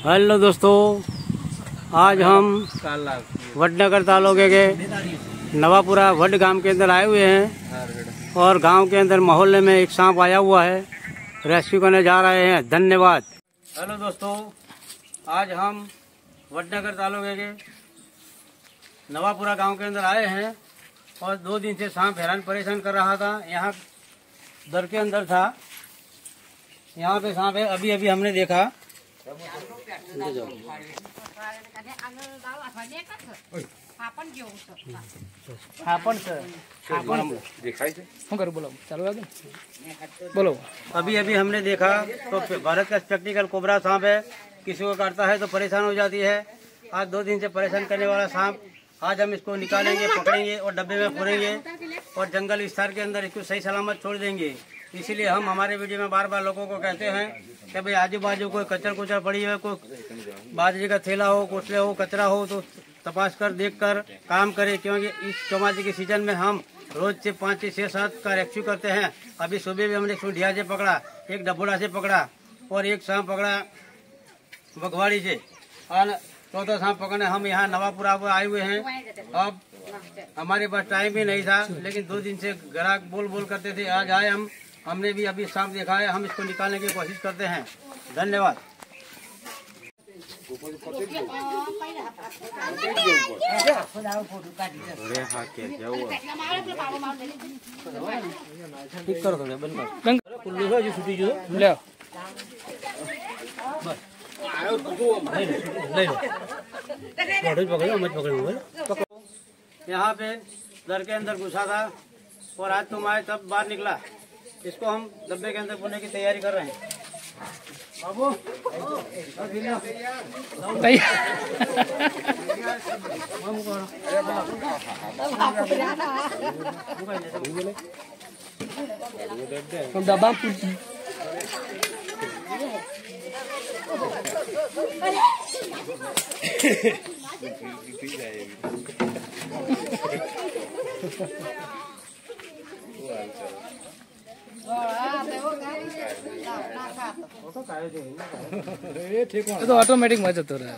Hello दोस्तों, आज हम वडनगर तालुके के नवापुरा वड गांव के अंदर आए हुए हैं और गांव के अंदर मोहल्ले में एक सांप आया हुआ है, रेस्क्यू करने जा रहे हैं। धन्यवाद। हेलो दोस्तों, आज हम वडनगर तालुके के नवापुरा गांव के अंदर आए हैं और 2 दिन से सांप हैरान परेशान कर रहा था। यहाँ दर के अंदर था, यहाँ पे सांप है। अभी अभी हमने देखा। बोलो। अभी अभी हमने देखा तो भारत का स्पेक्टिकल कोबरा सांप है। किसी को काटता है तो परेशान हो जाती है। आज 2 दिन से परेशान करने वाला सांप, आज हम इसको निकालेंगे, पकड़ेंगे और डब्बे में फोड़ेंगे और जंगल विस्तार के अंदर इसको सही सलामत छोड़ देंगे। इसीलिए हम हमारे वीडियो में बार बार लोगों को कहते हैं कि भाई आजू बाजू कोई कचर कुचर पड़ी है, कोई बाजरे का थैला हो, कोसले हो, कचरा हो तो तपास कर देख कर काम करें, क्योंकि इस चौमासी के सीजन में हम रोज से 5 से 6-7 का रेस्क्यू करते हैं। अभी सुबह भी हमने सुंढिया से पकड़ा, एक डबोड़ा से पकड़ा और एक सांप पकड़ा बगवाड़ी से, और 14 सांप पकड़ने हम यहाँ नवापुरा पर आए हुए हैं। अब हमारे पास टाइम भी नहीं था, लेकिन 2 दिन से ग्राहक बोल करते थे। आज आए हमने भी अभी सांप देखा है, हम इसको निकालने की कोशिश करते हैं। धन्यवाद। ठीक करो, बंद करो, छुट्टी जो ले यहाँ पे दर के अंदर घुसा था और आज तुम आए तब बाहर निकला। इसको हम डब्बे के अंदर पुरने की तैयारी कर रहे हैं। बाबू डब्बा तो ऑटोमेटिक मजा तो रहा है।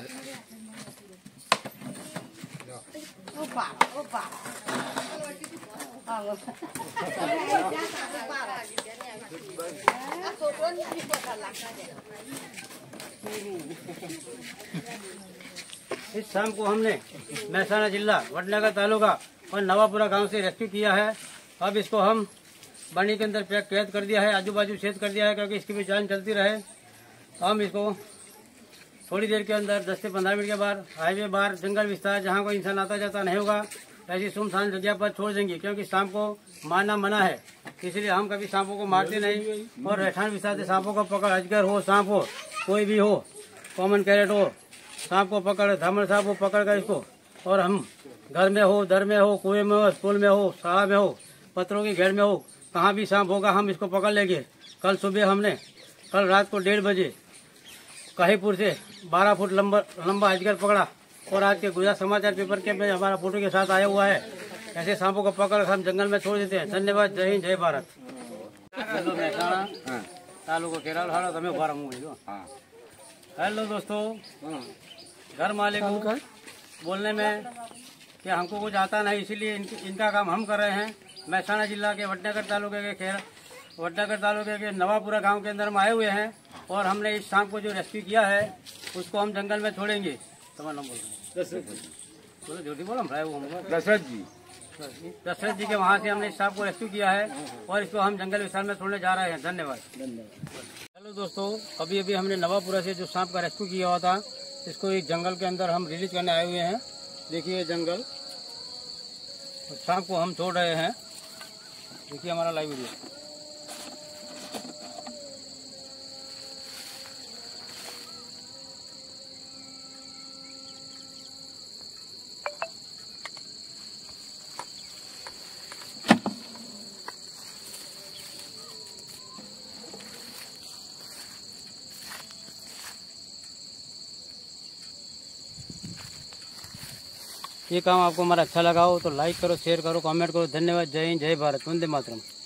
इस सांप को हमने महसाना जिला वडनगर तालुका और नवापुरा गांव से रेस्क्यू किया है। अब इसको हम बनी के अंदर पैक कैद कर दिया है, आजू बाजू छेद कर दिया है, क्योंकि इसकी भी जान चलती रहे। हम इसको थोड़ी देर के अंदर 10 से 15 मिनट के बाद हाईवे बाहर जंगल विस्तार, जहाँ कोई इंसान आता जाता नहीं होगा, ऐसी सुनसान जगह पर छोड़ देंगे, क्योंकि सांप को मारना मना है। इसलिए हम कभी सांपों को मारते नहीं और रहठान विस्तार से सांपों को पकड़, अजगर हो, सांप हो, कोई भी हो, कॉमन कैरेट हो, सांप को पकड़, धामड़ सांप को पकड़ कर इसको, और हम घर में हो, दर में हो, कुएं में हो, स्कूल में हो, शाला में हो, पत्थरों की घेर में हो, कहाँ भी सांप होगा हम इसको पकड़ लेंगे। कल रात को 1:30 बजे कहीपुर से 12 फुट लंबा अजगर पकड़ा और आज के गुजरात समाचार पेपर के में हमारा फोटो के साथ आया हुआ है। ऐसे सांपों को पकड़ हम जंगल में छोड़ देते हैं। धन्यवाद। जय हिंद, जय भारत। हेलो दोस्तों, घर मालिक को बोलने में कि हमको कुछ आता नहीं, इसीलिए इनका काम हम कर रहे हैं। महसाना जिला के वडनगर तालुके के नवापुरा गांव के अंदर हम आए हुए हैं और हमने इस सांप को जो रेस्क्यू किया है उसको हम जंगल में छोड़ेंगे। तुम्हारा नाम बोलो, झूठी बोलो, दशरथ जी के वहाँ से हमने इस सांप को रेस्क्यू किया है और इसको हम जंगल विस्तार में छोड़ने जा रहे हैं। धन्यवाद। हेलो दोस्तों, अभी अभी हमने नवापुरा से जो सांप का रेस्क्यू किया हुआ था, इसको एक जंगल के अंदर हम रिलीज करने आए हुए हैं। देखिए जंगल, सांप को हम छोड़ रहे हैं। देखिए हमारा लाइव वीडियो। ये काम आपको हमारा अच्छा लगा हो तो लाइक करो, शेयर करो, कमेंट करो। धन्यवाद। जय हिंद, जय भारत, वंदे मातरम।